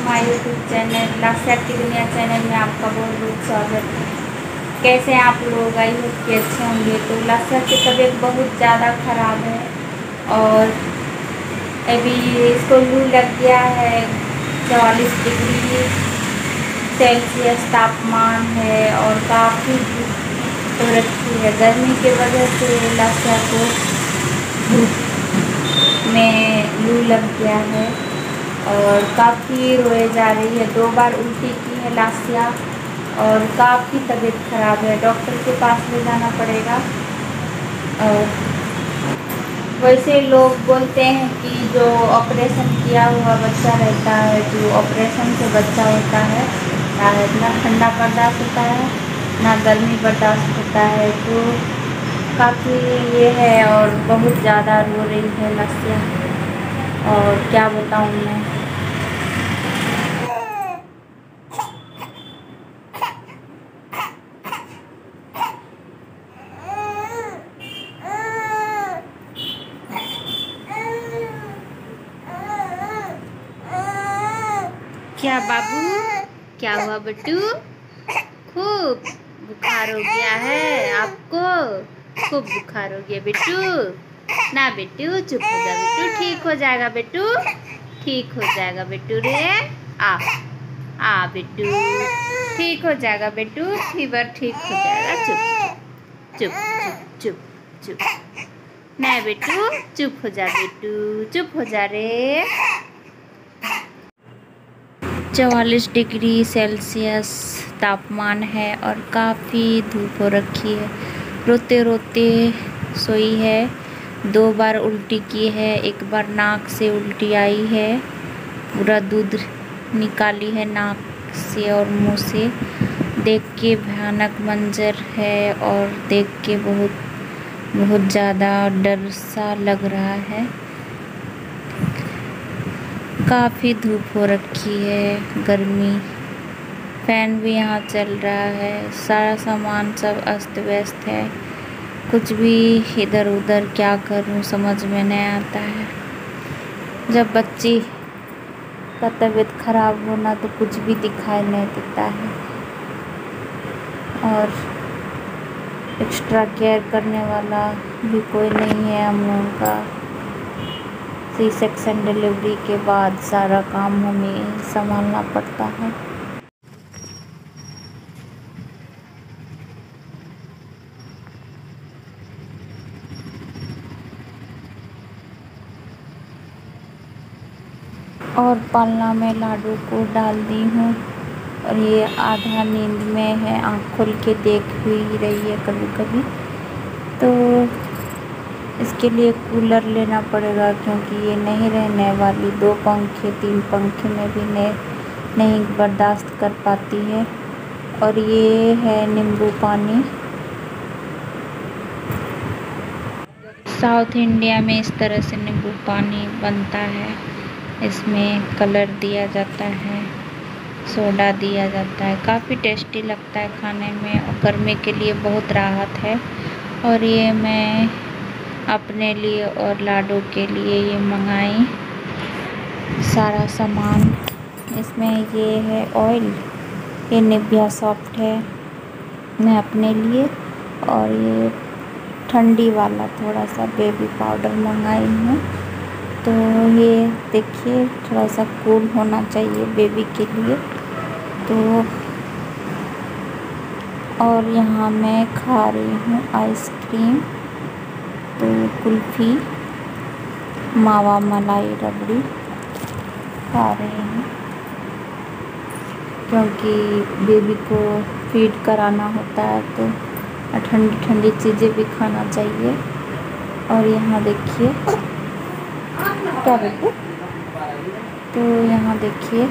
My YouTube channel Lasya की दुनिया channel में आपका बहुत बहुत स्वागत है। कैसे हैं आप लोग? आई होप कि अच्छे होंगे। तो लास्या की तबीयत बहुत ज़्यादा ख़राब है और अभी इसको लू लग गया है। 44 डिग्री सेल्सियस तापमान है और काफ़ी धूप हो रखी है। गर्मी की वजह से लास्या को धूप में लू लग गया है और काफ़ी रोए जा रही है। 2 बार उल्टी की है लास्या और काफ़ी तबीयत ख़राब है। डॉक्टर के पास ले जाना पड़ेगा। और वैसे लोग बोलते हैं कि जो ऑपरेशन किया हुआ बच्चा रहता है, जो ऑपरेशन से बच्चा होता है, ना ठंडा बर्दाश्त होता है ना गर्मी बर्दाश्त होता है। तो काफ़ी ये है और बहुत ज़्यादा रो रही है लास्या। और क्या बताऊँ मैं। क्या बाबू, क्या हुआ बट्टू? खूब बुखार हो गया है आपको? खूब बुखार हो गया बेटू? ना बेटू, चुप हो जा बेटू, ठीक हो जाएगा बेटू, ठीक हो जाएगा बेटू रे। आ बेटू, ठीक हो जाएगा बेटू, फीवर ठीक हो जाएगा। चुप चुप चुप चुप चुप। नहीं बेटू, चुप हो जा बेटू, चुप हो जा रे। 44 डिग्री सेल्सियस तापमान है और काफ़ी धूप हो रखी है। रोते रोते सोई है। 2 बार उल्टी की है। 1 बार नाक से उल्टी आई है, पूरा दूध निकाली है नाक से और मुंह से। देख के भयानक मंजर है और देख के बहुत ज़्यादा डर सा लग रहा है। काफ़ी धूप हो रखी है, गर्मी। फैन भी यहाँ चल रहा है। सारा सामान सब अस्त व्यस्त है। कुछ भी इधर उधर क्या करूँ समझ में नहीं आता है। जब बच्ची का तबीयत ख़राब होना तो कुछ भी दिखाई नहीं देता है और एक्स्ट्रा केयर करने वाला भी कोई नहीं है हम लोगों का। सी सेक्शन डिलीवरी के बाद सारा काम हमें संभालना पड़ता है। और पालना में लाडू को डाल दी हूँ और ये आधा नींद में है, आँख खोल के देख भी रही है कभी कभी। तो इसके लिए कूलर लेना पड़ेगा क्योंकि ये नहीं रहने वाली। 2 पंखे 3 पंखे में भी नहीं बर्दाश्त कर पाती है। और ये है नींबू पानी। साउथ इंडिया में इस तरह से नींबू पानी बनता है। इसमें कलर दिया जाता है, सोडा दिया जाता है। काफ़ी टेस्टी लगता है खाने में और गर्मी के लिए बहुत राहत है। और ये मैं अपने लिए और लाडू के लिए ये मंगाई सारा सामान। इसमें ये है ऑयल, ये निविया सॉफ्ट है मैं अपने लिए। और ये ठंडी वाला थोड़ा सा बेबी पाउडर मंगाई हूँ। तो ये देखिए थोड़ा सा कूल होना चाहिए बेबी के लिए। तो और यहाँ मैं खा रही हूँ आइसक्रीम, तो कुल्फ़ी, मावा मलाई रबड़ी खा रही हूँ क्योंकि बेबी को फीड कराना होता है तो ठंडी ठंडी चीज़ें भी खाना चाहिए। और यहाँ देखिए क्या बेबू, तो यहाँ देखिए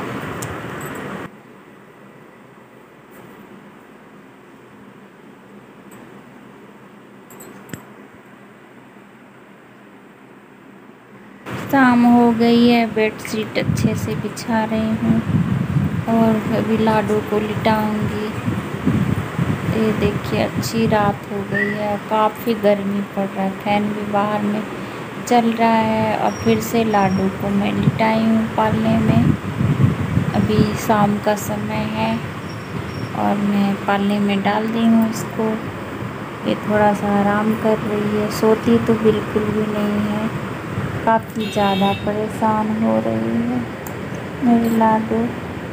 शाम हो गई है। बेडशीट अच्छे से बिछा रही हूँ और अभी लाडू को लिटाऊंगी। ये देखिए अच्छी रात हो गई है, काफ़ी गर्मी पड़ रहा है। फैन भी बाहर में चल रहा है और फिर से लाडू को मैं लिटाई हूँ पालने में। अभी शाम का समय है और मैं पालने में डाल दी हूँ इसको। ये थोड़ा सा आराम कर रही है, सोती तो बिल्कुल भी नहीं है, काफ़ी ज़्यादा परेशान हो रही है मेरी लाडू।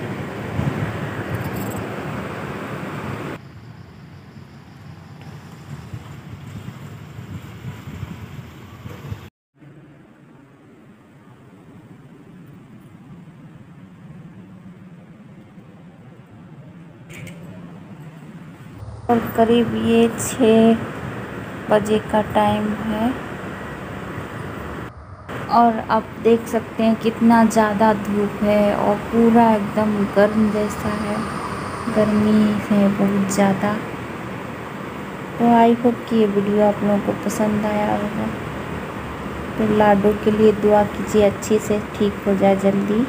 और करीब ये 6 बजे का टाइम है और आप देख सकते हैं कितना ज़्यादा धूप है और पूरा एकदम गर्म जैसा है, गर्मी है बहुत ज़्यादा। तो आई होप कि ये वीडियो आप लोगों को पसंद आया होगा। तो लाडू के लिए दुआ कीजिए अच्छे से ठीक हो जाए जल्दी।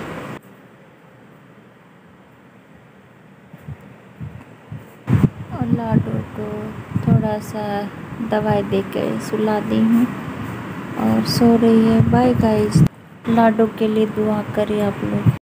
और लाडू को थोड़ा सा दवाई देकर सुला दी हूँ और सो रही है। बाय गाइस, लाडू के लिए दुआ करें आप लोग।